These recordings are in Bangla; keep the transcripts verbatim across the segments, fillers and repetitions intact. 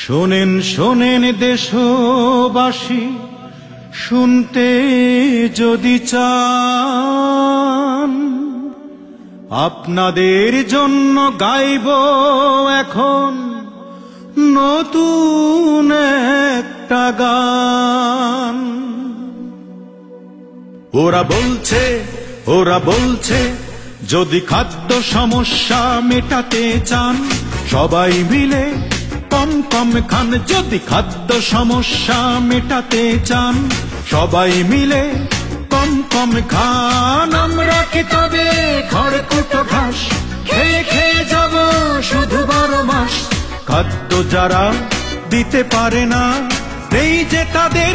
শোনেন শোনেন দেশবাসী, শুনতে যদি চান, আপনাদের জন্য গাইব এখন নতুন একটা গান। ওরা বলছে ওরা বলছে যদি খাদ্য সমস্যা মেটাতে চান, সবাই মিলে কম কম খান। যদি খাদ্য সমস্যা মেটাতে চান, সবাই মিলে কম কম খান। আমরা কি তবে খড়কুটো ঘাস খেয়ে খেয়ে যাব শুধু বারো মাস? খাদ্য যারা দিতে পারে না, এই যে তাদের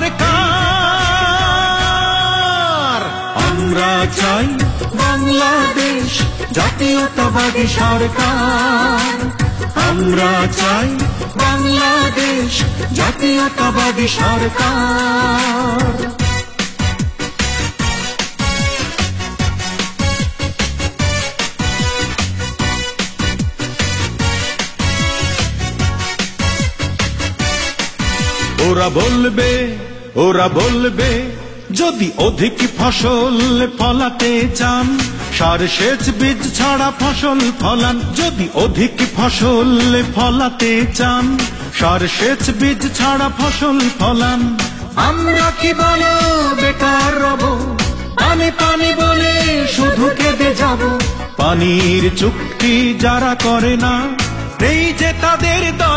দরকার। আমরা চাই বাংলাদেশ জাতীয়তাবাদী সরকার। আমরা চাই বাংলাদেশ জাতীয়তাবাদী সরকার। ওরা বলবে ওরা বলবে যদি অধিক ফসল ফলাতে চান, সার সেচ বীজ ছাড়া ফসল ফলান। যদি অধিক ফসল ফলাতে চান, সার সেচ বীজ ছাড়া ফসল ফলান। আমরা কি বলো বেকার রব, পানি পানি বলে শুধু কেঁদে যাব? পানির চুক্তি যারা করে না, এই যে তাদের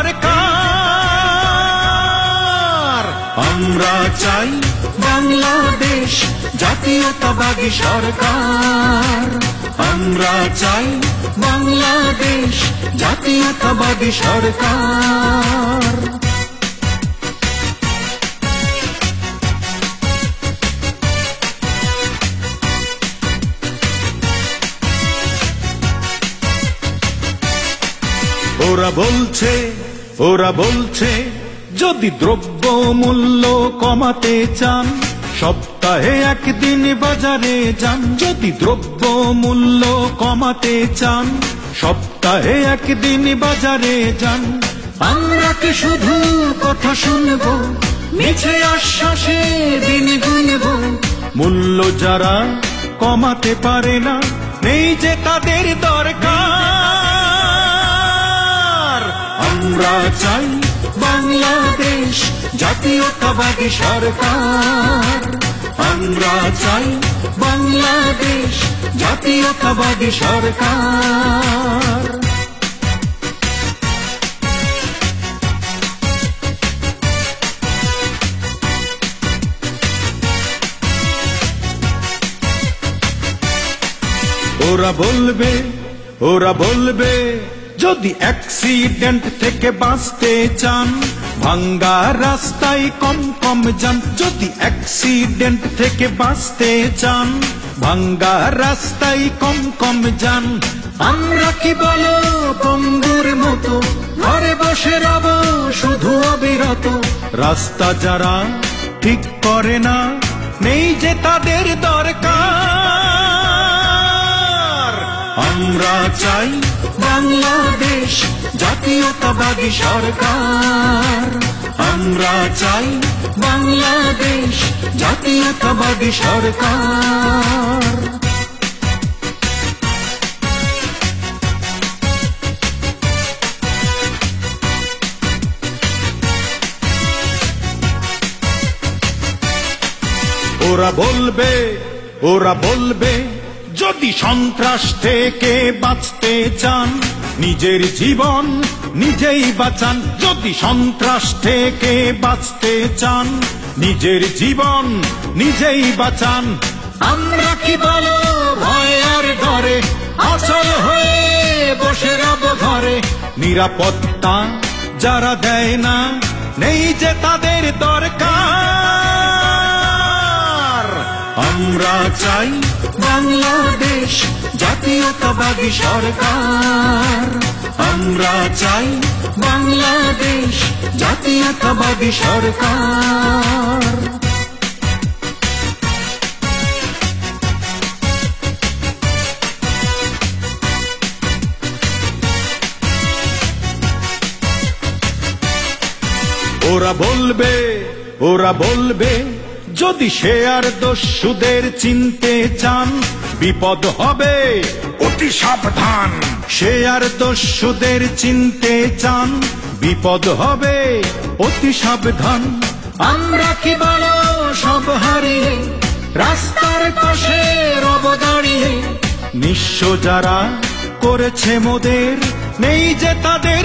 দরকার। আমরা চাই বাংলাদেশ জাতীয়তাবাদী সরকার। আমরা চাই বাংলাদেশ জাতীয়তাবাদী সরকার। ওরা বলছে ওরা বলছে যদি দ্রব্য মূল্য কমাতে চান, সপ্তাহে একদিন বাজারে যান। যদি দ্রব্য মূল্য কমাতে চান, সপ্তাহে একদিন বাজারে যান। আমরা কি শুধু কথা শুনবো, মিছে আশ্বাসে দিন গুনব? মূল্য যারা কমাতে পারে না, নেই যে তাদের দরকার। আমরা চাই বাংলাদেশ জাতীয়তাবাদী সরকার। আমরা চাই বাংলাদেশ জাতীয়তাবাদী সরকার। ওরা বলবে ওরা বলবে যদি অ্যাক্সিডেন্ট থেকে বাঁচতে চান, ভাঙ্গা রাস্তায় কম কম যান। যদি অ্যাক্সিডেন্ট থেকে বাঁচতে চান, ভাঙ্গা রাস্তায় কম কম যান। আমরা কি বলো পঙ্গুর মতো ঘরে বসে রব শুধু অবিরত? রাস্তা যারা ঠিক করে না, নেই যে তাদের দরকার। আমরা চাই বাংলাদেশ জাতীয়তাবাদী সরকার। আমরা চাই বাংলাদেশ জাতীয়তাবাদী সরকার। ওরা বলবে ওরা বলবে যদি সন্ত্রাস থেকে বাঁচতে চান, নিজের জীবন নিজেই বাঁচান। যদি সন্ত্রাস থেকে বাঁচতে চান, নিজের জীবন নিজেই বাঁচান। আমরা কি বলো ভয় আর ডরে অচল হয়ে বসে রব ঘরে? নিরাপত্তা যারা দেয় না, নেই যে তাদের দরকার। আমরা চাই বাংলাদেশ জাতীয়তাবাদী সরকার। আমরা চাই বাংলাদেশ জাতীয়তাবাদী সরকার। ওরা বলবে ওরা বলবে যদি সে আর দস্যুদের চিনতে চান বিপদ হবে অতি সাবধান। সে আর দস্যুদের চিনতে চান বিপদ হবে অতি সাবধান। আমরা কি বড় সব হারিয়ে রাস্তার পাশে রব দাঁড়িয়ে, নিঃস্ব যারা করেছে মোদের নেই যে তাদের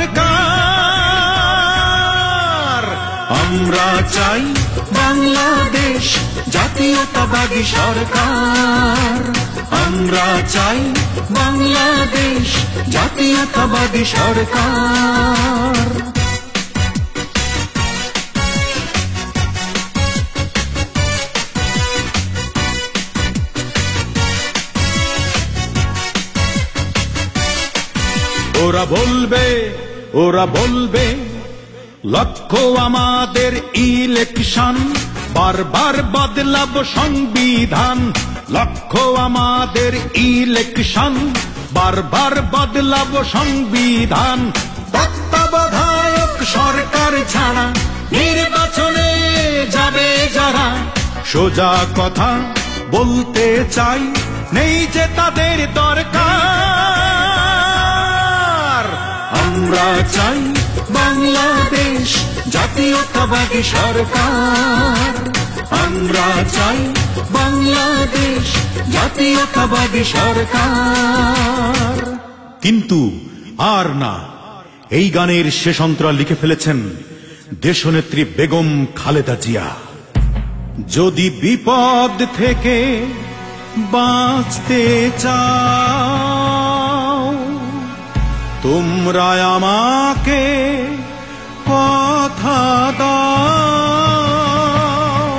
দরকার। আমরা চাই বাংলাদেশ জাতীয়তাবাদী সরকার। আমরা চাই বাংলাদেশ জাতীয়তাবাদী সরকার। ওরা বলবে ওরা বলবে লক্ষ্য আমাদের ইলেকশন, বারবার বদলাব সংবিধান। লক্ষ্য আমাদের ইলেকশন, বারবার বদলাব সংবিধান। তত্ত্বাবধায়ক সরকার ছাড়া নির্বাচনে যাবে যারা, সোজা কথা বলতে চাই নেই যে তাদের দরকার। আমরা চাই বাংলাদেশ জাতীয়তাবাদী সরকার। আমরা চাই বাংলাদেশ জাতীয়তাবাদী সরকার। কিন্তু আর না, এই গানের শেষ অন্তরা লিখে ফেলেছেন দেশনেত্রী বেগম খালেদা জিয়া। যদি বিপদ থেকে বাঁচতে চাও তোমরা আমাকে কথা দাও,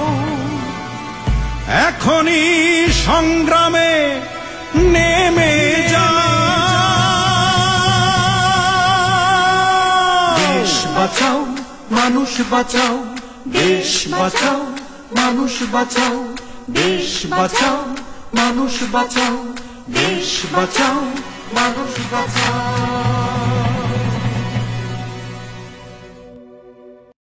এখনই সংগ্রামে নেমে যাও। দেশ বাঁচাও মানুষ বাঁচাও, দেশ বাঁচাও মানুষ বাঁচাও, দেশ বাঁচাও মানুষ বাঁচাও, দেশ বাঁচাও মানুষ বাঁচাও।